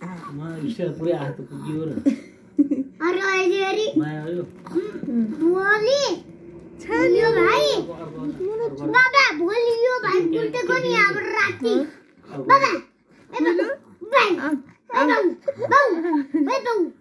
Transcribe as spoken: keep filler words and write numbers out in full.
म स्टेज पुरै हात पुग्यो र अरे अहिले अरे माया आयो भोलि छानियो भाइ बाबा भोलि यो भाइ कुर्तेको नि अब राति बाबा ए बाबा भाइ बाबा बाबा ए बाबा